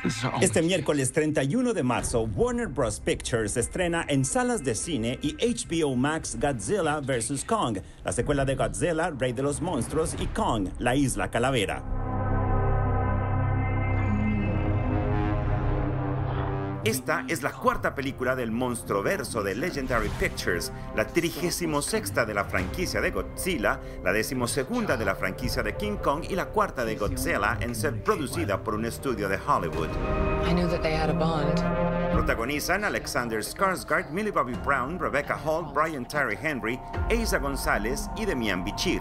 Este miércoles 31 de marzo, Warner Bros. Pictures estrena en salas de cine y HBO Max Godzilla vs. Kong, la secuela de Godzilla, Rey de los Monstruos, y Kong, la Isla Calavera. Esta es la cuarta película del monstruoverso de Legendary Pictures, la 36ª de la franquicia de Godzilla, la 12ª de la franquicia de King Kong y la cuarta de Godzilla en ser producida por un estudio de Hollywood. Protagonizan Alexander Skarsgård, Millie Bobby Brown, Rebecca Hall, Brian Tyree Henry, Eiza González y Demian Bichir.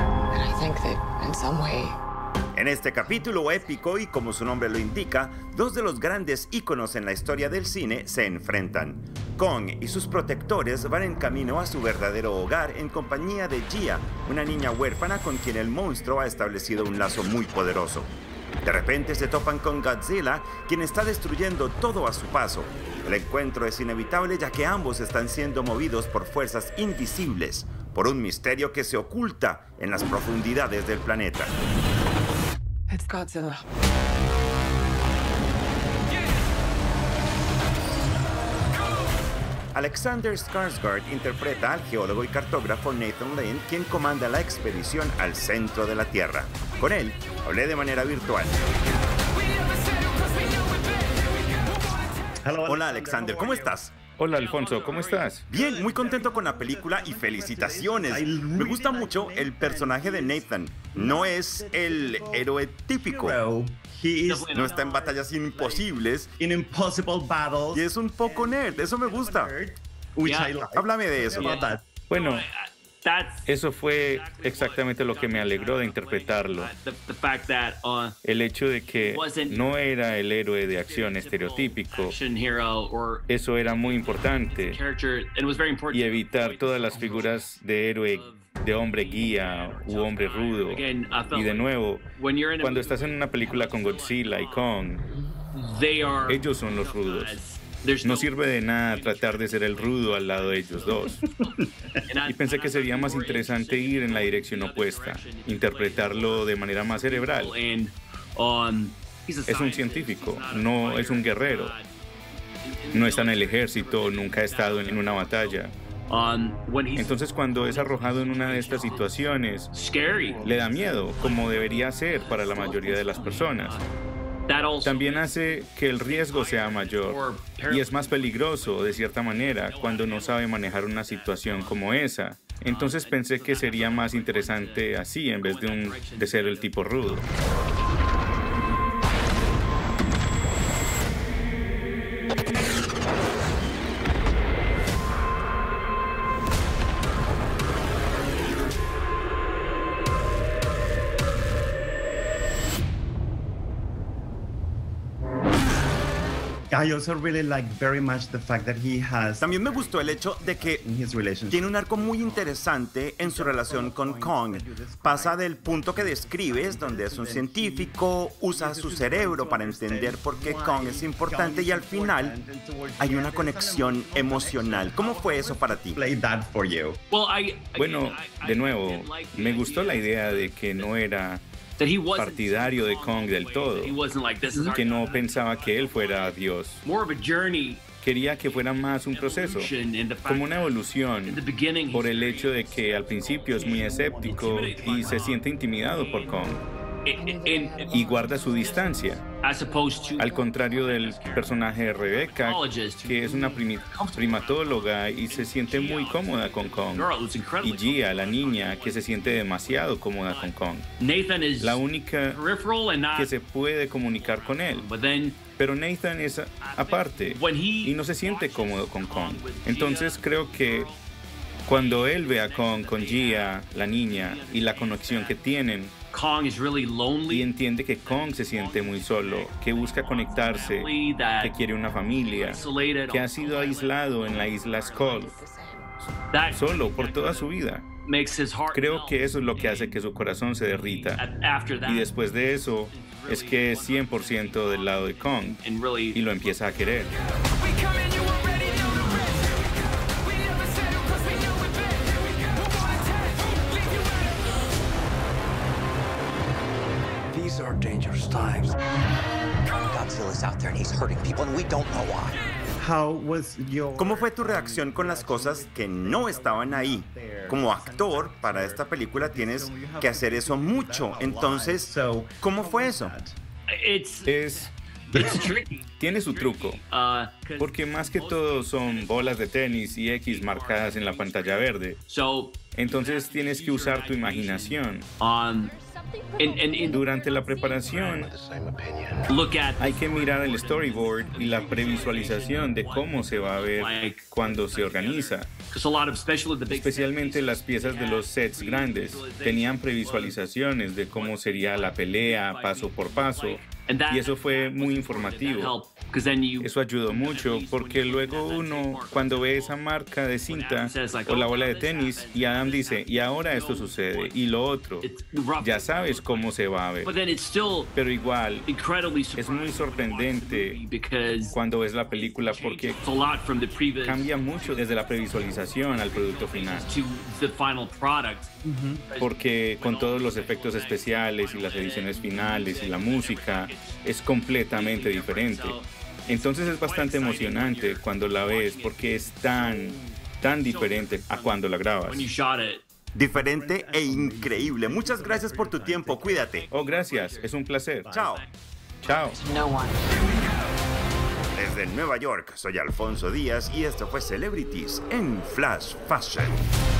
En este capítulo épico y como su nombre lo indica, dos de los grandes íconos en la historia del cine se enfrentan. Kong y sus protectores van en camino a su verdadero hogar en compañía de Gia, una niña huérfana con quien el monstruo ha establecido un lazo muy poderoso. De repente se topan con Godzilla, quien está destruyendo todo a su paso. El encuentro es inevitable ya que ambos están siendo movidos por fuerzas invisibles, por un misterio que se oculta en las profundidades del planeta. It's Godzilla. Alexander Skarsgård interpreta al geólogo y cartógrafo Nathan Lane, quien comanda la expedición al centro de la Tierra. Con él, hablé de manera virtual. Hola Alexander, ¿cómo estás? Hola Alfonso, ¿cómo estás? Bien, muy contento con la película y felicitaciones. Me gusta mucho el personaje de Nathan. No es el héroe típico. No está en batallas imposibles. Y es un poco nerd, eso me gusta. Háblame de eso. Bueno, eso fue exactamente lo que me alegró de interpretarlo. El hecho de que no era el héroe de acción estereotípico. Eso era muy importante. Y evitar todas las figuras de héroe, de hombre guía u hombre rudo. Y de nuevo, cuando estás en una película con Godzilla y Kong, ellos son los rudos. No sirve de nada tratar de ser el rudo al lado de ellos dos. Y pensé que sería más interesante ir en la dirección opuesta, interpretarlo de manera más cerebral. Es un científico, no es un guerrero. No está en el ejército, nunca ha estado en una batalla. Entonces cuando es arrojado en una de estas situaciones, le da miedo, como debería ser para la mayoría de las personas. También hace que el riesgo sea mayor y es más peligroso de cierta manera cuando no sabe manejar una situación como esa. Entonces pensé que sería más interesante así en vez de ser el tipo rudo. También me gustó el hecho de que tiene un arco muy interesante en su relación con Kong. Pasa del punto que describes, donde es un científico, usa su cerebro para entender por qué Kong es importante y al final hay una conexión emocional. ¿Cómo fue eso para ti? Bueno, de nuevo, me gustó la idea de que no era partidario de Kong del todo, que no pensaba que él fuera Dios. Quería que fuera más un proceso, como una evolución, por el hecho de que al principio es muy escéptico y se siente intimidado por Kong. Y guarda su distancia, al contrario del personaje de Rebecca, que es una primatóloga y se siente muy cómoda con Kong, y Gia, la niña, que se siente demasiado cómoda con Kong, la única que se puede comunicar con él. Pero Nathan es aparte y no se siente cómodo con Kong. Entonces creo que cuando él ve a Kong con Gia, la niña, y la conexión que tienen, y entiende que Kong se siente muy solo, que busca conectarse, que quiere una familia, que ha sido aislado en la isla Skull, solo por toda su vida. Creo que eso es lo que hace que su corazón se derrita. Y después de eso, es que es 100% del lado de Kong y lo empieza a querer. These are dangerous times. ¿Cómo fue tu reacción con las cosas que no estaban ahí? Como actor, para esta película tienes que hacer eso mucho. Entonces, ¿cómo fue eso? Tiene su truco, porque más que todo son bolas de tenis y X marcadas en la pantalla verde. Entonces tienes que usar tu imaginación. Durante la preparación, hay que mirar el storyboard y la previsualización de cómo se va a ver cuando se organiza. Especialmente las piezas de los sets grandes tenían previsualizaciones de cómo sería la pelea paso por paso. Y eso fue muy informativo. Eso ayudó mucho porque luego uno, cuando ve esa marca de cinta o la bola de tenis, y Adam dice, y ahora esto sucede, y lo otro, ya sabes cómo se va a ver. Pero igual, es muy sorprendente cuando ves la película porque cambia mucho desde la previsualización al producto final. Porque con todos los efectos especiales y las ediciones finales y la música, es completamente diferente. Entonces es bastante emocionante cuando la ves porque es tan diferente a cuando la grabas. Diferente e increíble. Muchas gracias por tu tiempo. Cuídate. Oh, gracias. Es un placer. Chao. Chao. Desde Nueva York, soy Alfonso Díaz y esto fue Celebrities en Flash Fashion.